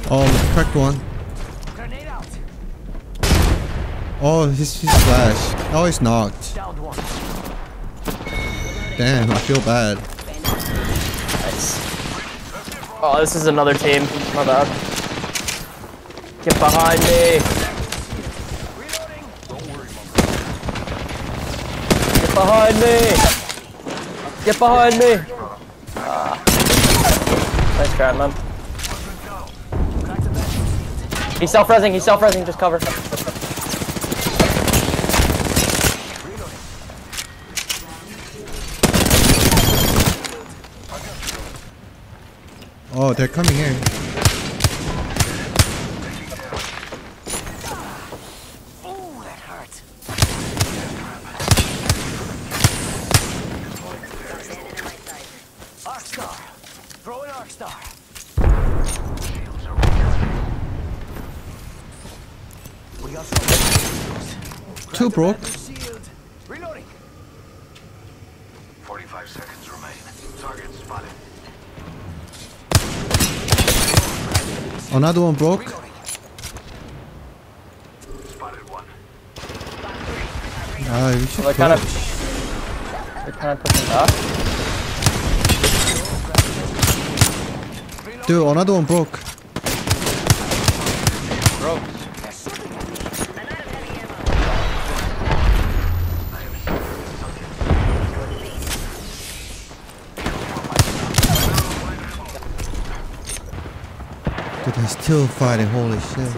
Oh, cracked one. Oh, he's flashed. Oh, he's knocked. Damn, I feel bad. Nice. Oh, this is another team. My bad. Get behind me. Get behind me. Get behind me. Nice try, man. He's self-resing, just cover. Oh, they're coming here. Oh, that hurt. Arcstar. Throw an Arcstar. We got some. Two broke. Reloading. 45 seconds remain. Target spotted. Another one broke. Spotted one. Ah, we should They're kind of pushing back. Dude, another one broke. Broke. Dude, they're still fighting. Holy shit.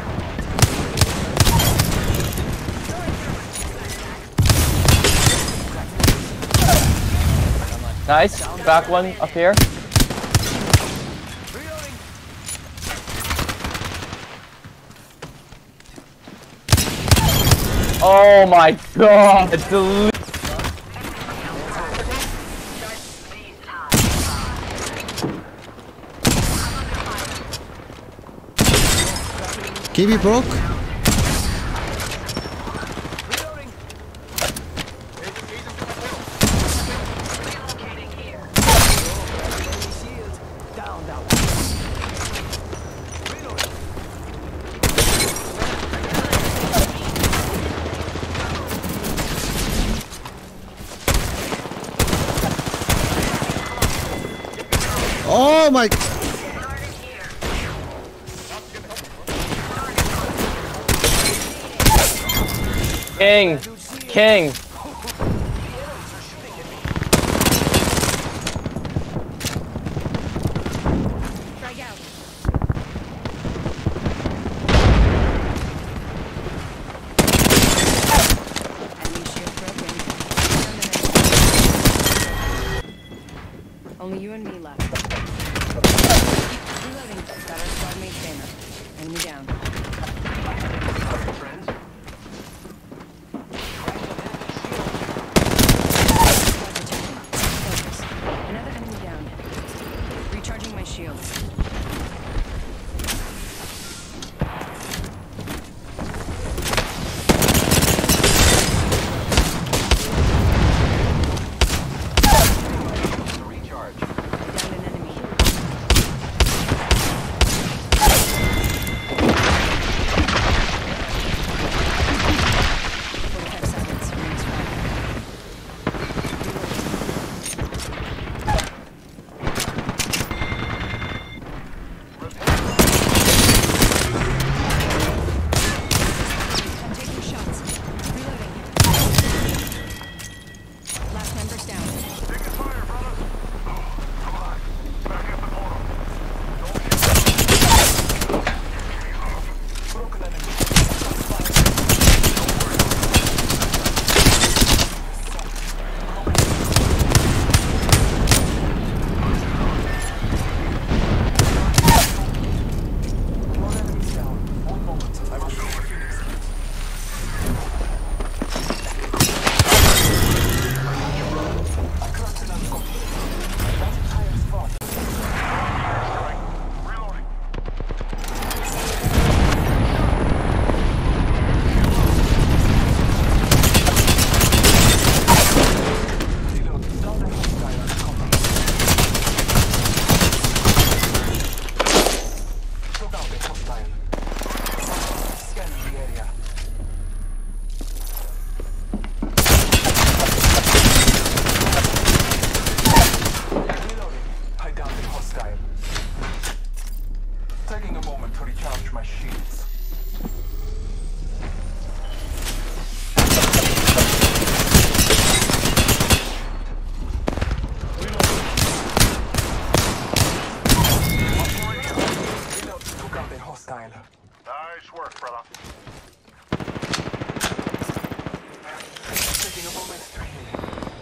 Nice. Back one up here. Oh my god. Kiwi broke. Oh my. King. Only you and me left. Reloading. Got our squad mate Banner. Enemy down. Focus. Another enemy down. Recharging my shields. Down an enemy.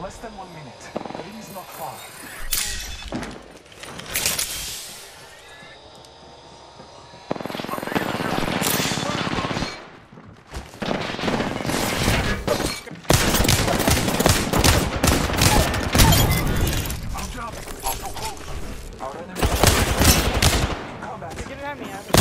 Less than 1 minute. The ring is not far. Our enemy. Combat. Get it at me, Adam.